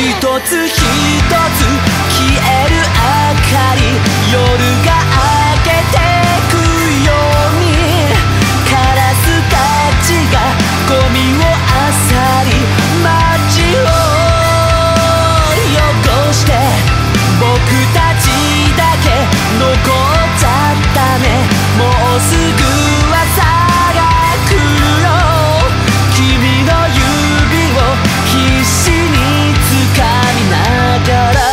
一つ一つ消える明かり、夜が明けてくように、カラスたちがゴミを漁り街を汚して、僕たちだけ残っちゃったね。もうすぐ朝が来るよ。君の指を必死に掴みながら、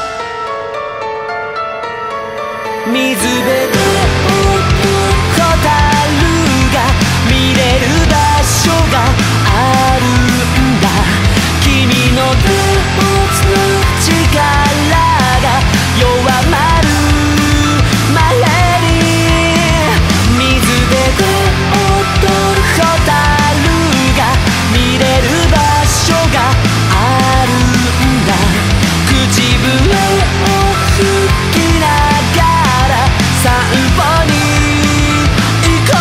水辺でホタルが見れる場所があるんだ。君のルーツの力が弱まる前に、水辺で踊るホタルが見れる場所があるんだ。口笛を吹きながら散歩に行こ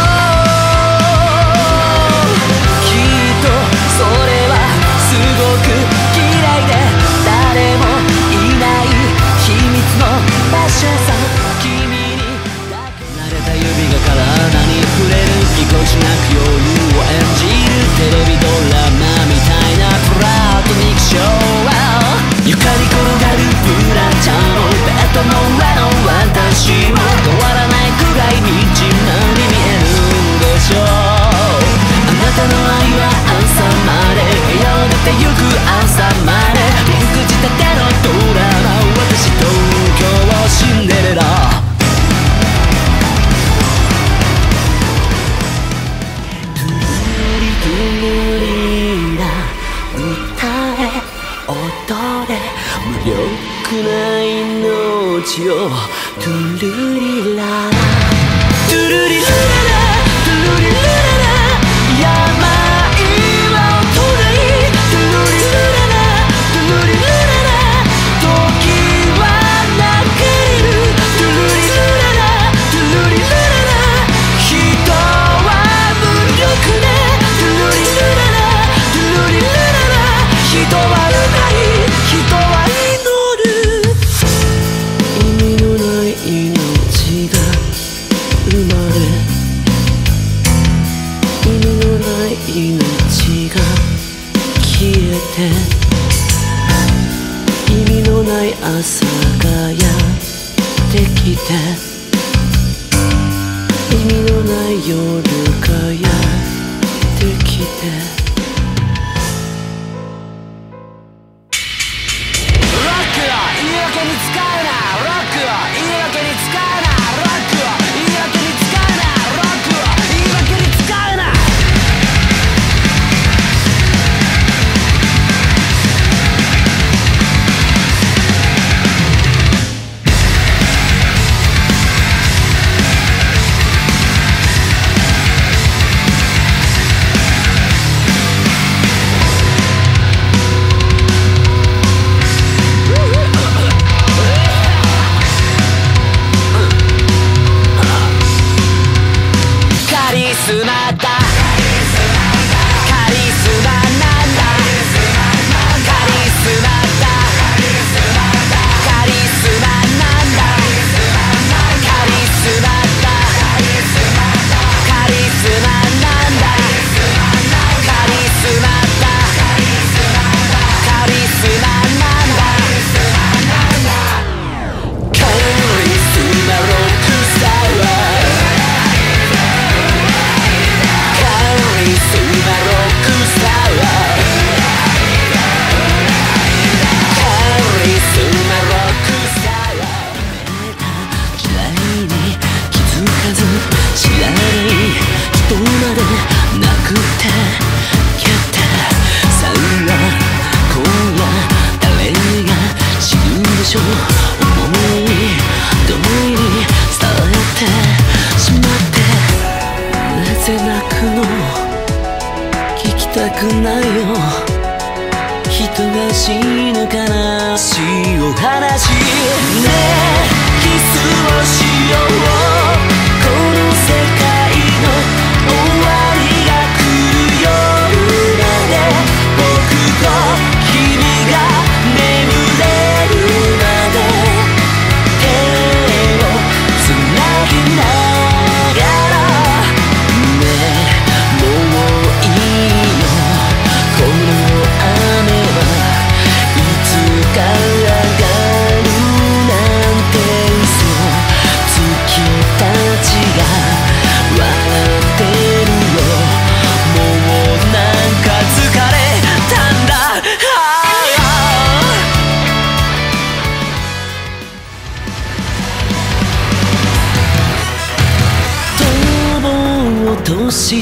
う。きっとそれはすごく嫌いで誰もいない秘密の場所さ。君にだけ慣れた指が体に触れる、ぎこちなく夜を演じるテレビドラマみたいなプラトニックショー。床に転がるブラジャーのベッドの上の私も変わらないくらい惨めに見えるんでしょう。あなたの愛は朝まで、部屋を出てゆく朝まで、目口立てのドラマ、私東京シンデレラ。トゥルリトゥルリラ、歌え踊れ無力な命を。トゥルリララトゥルリララトゥルリラララ、病は衰え、トゥルリラララトゥルリラララ、時は流れる、トゥルリラララトゥルリラララ、人は無力ね、トゥルリラララトゥルリラララ、人はうまい、人は祈る。意味のない命が生まれ、意味のない命が消えて、意味のない朝がやってきて、意味のない夜がやってきて。くないよ、人が死ぬから死を話ねえ、キスをしよう、この世界の終わりが来る夜まで僕と君が眠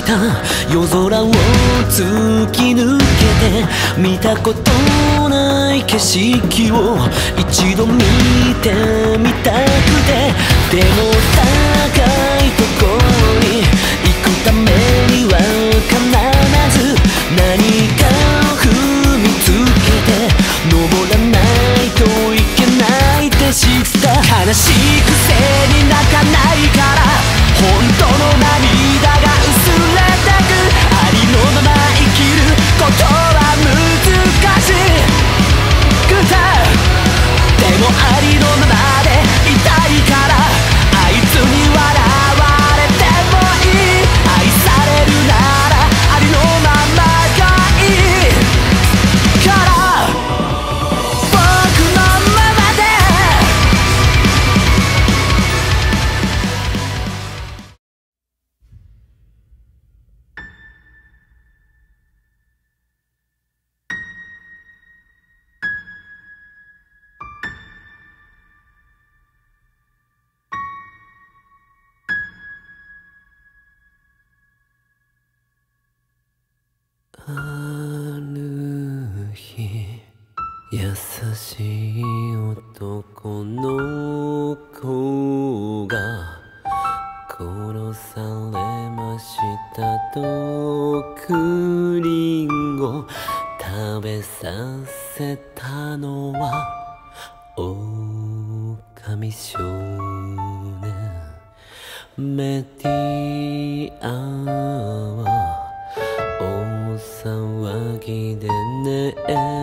た夜空を突き抜けて見たことない景色を一度見てみたくて、でも高いところに行くためには必ず何かを踏みつけて登らないといけないって知った。悲しいくせに泣かないから本当の涙が薄れてく。ありのまま生きることは難しくて、でもありのままでいたいから、あいつに笑われてもいい。愛されるならありのままがいいから僕のままで。ある日優しい男の子が殺されました。毒リンゴ食べさせたのは狼少年。メディアは大騒ぎでね